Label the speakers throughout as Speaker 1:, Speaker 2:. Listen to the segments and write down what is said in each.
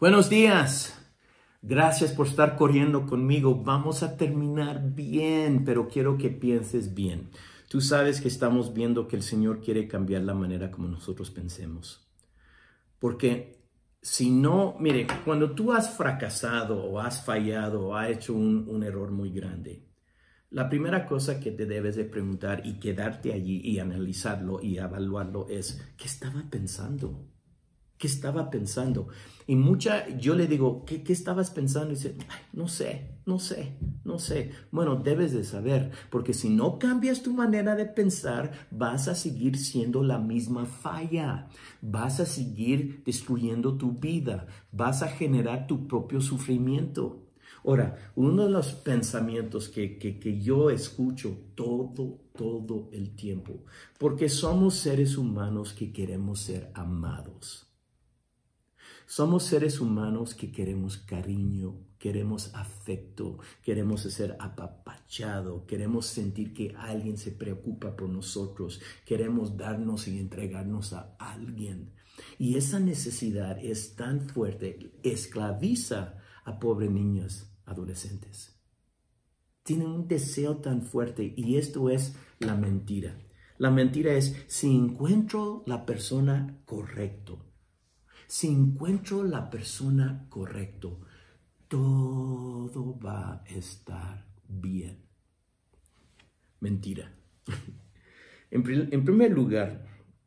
Speaker 1: Buenos días. Gracias por estar corriendo conmigo. Vamos a terminar bien, pero quiero que pienses bien. Tú sabes que estamos viendo que el Señor quiere cambiar la manera como nosotros pensemos. Porque si no, mire, cuando tú has fracasado o has fallado o has hecho un error muy grande, la primera cosa que te debes de preguntar y quedarte allí y analizarlo y evaluarlo es, ¿qué estaba pensando? ¿Qué estaba pensando? Y yo le digo, ¿qué estabas pensando? Y dice, "Ay, no sé. Bueno, debes de saber, porque si no cambias tu manera de pensar, vas a seguir siendo la misma falla. Vas a seguir destruyendo tu vida. Vas a generar tu propio sufrimiento. Ahora, uno de los pensamientos que yo escucho todo el tiempo, porque somos seres humanos que queremos ser amados. Somos seres humanos que queremos cariño, queremos afecto, queremos ser apapachado, queremos sentir que alguien se preocupa por nosotros, queremos darnos y entregarnos a alguien. Y esa necesidad es tan fuerte, esclaviza a pobres niños, adolescentes. Tienen un deseo tan fuerte y esto es la mentira. La mentira es si encuentro la persona correcta. Si encuentro la persona correcta, todo va a estar bien. Mentira. En primer lugar,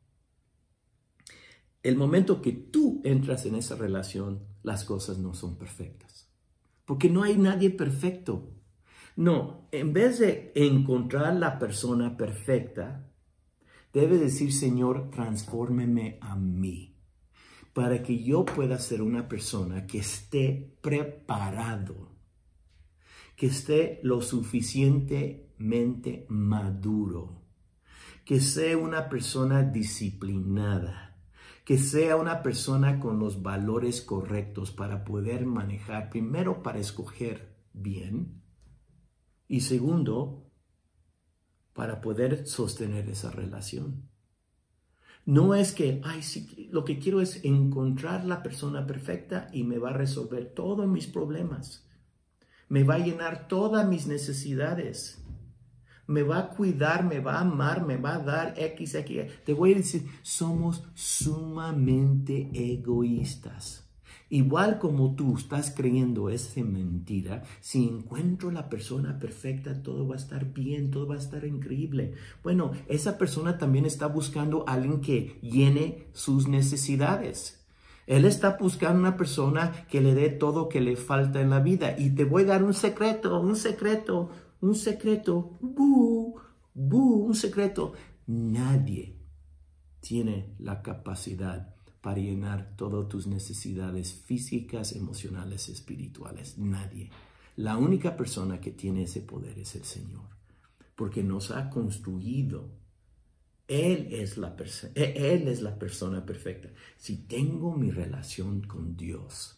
Speaker 1: el momento que tú entras en esa relación, las cosas no son perfectas. Porque no hay nadie perfecto. No, en vez de encontrar la persona perfecta, debes decir, Señor, transfórmeme a mí, para que yo pueda ser una persona que esté preparado, que esté lo suficientemente maduro, que sea una persona disciplinada, que sea una persona con los valores correctos para poder manejar, primero para escoger bien y segundo, para poder sostener esa relación. No es que, sí, lo que quiero es encontrar la persona perfecta y me va a resolver todos mis problemas. Me va a llenar todas mis necesidades. Me va a cuidar, me va a amar, me va a dar X. Te voy a decir, somos sumamente egoístas. Igual como tú estás creyendo esa mentira, si encuentro la persona perfecta, todo va a estar bien, todo va a estar increíble. Bueno, esa persona también está buscando a alguien que llene sus necesidades. Él está buscando una persona que le dé todo que le falta en la vida. Y te voy a dar un secreto. Un secreto. Nadie tiene la capacidad para llenar todas tus necesidades físicas, emocionales, espirituales. Nadie. La única persona que tiene ese poder es el Señor, porque nos ha construido. Él es la persona perfecta. Si tengo mi relación con Dios,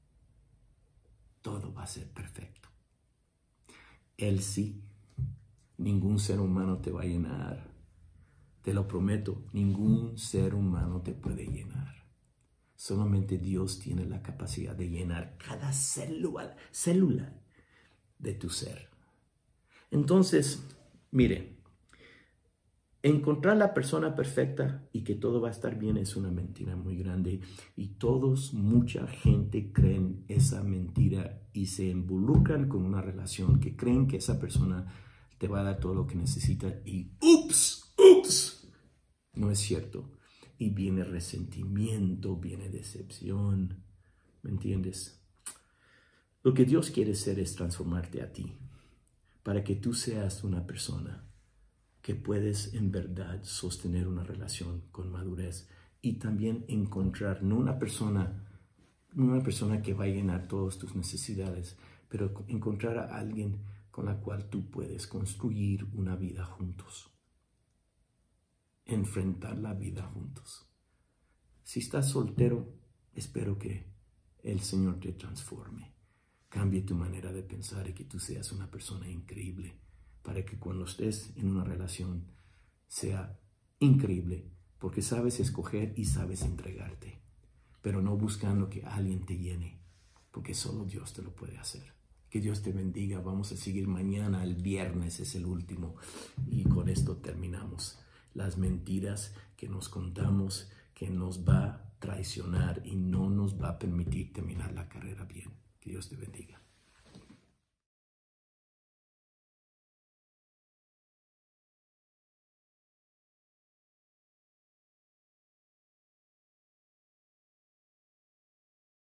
Speaker 1: todo va a ser perfecto. Él sí. Ningún ser humano te va a llenar. Te lo prometo, ningún ser humano te puede llenar. Solamente Dios tiene la capacidad de llenar cada célula de tu ser. Entonces, mire, encontrar la persona perfecta y que todo va a estar bien es una mentira muy grande. Y mucha gente creen esa mentira y se involucran con una relación que creen que esa persona te va a dar todo lo que necesita y ¡ups! No es cierto. Y viene resentimiento, viene decepción. ¿Me entiendes? Lo que Dios quiere hacer es transformarte a ti, para que tú seas una persona que puedes en verdad sostener una relación con madurez y también encontrar no una persona que va a llenar todas tus necesidades, pero encontrar a alguien con la cual tú puedes construir una vida juntos. Enfrentar la vida juntos. Si estás soltero, espero que el Señor te transforme. Cambie tu manera de pensar y que tú seas una persona increíble, para que cuando estés en una relación sea increíble, porque sabes escoger y sabes entregarte. pero no buscando que alguien te llene, porque solo Dios te lo puede hacer. Que Dios te bendiga. Vamos a seguir mañana, el viernes es el último, y con esto terminamos. Las mentiras que nos contamos, que nos va a traicionar y no nos va a permitir terminar la carrera bien. Que Dios te bendiga.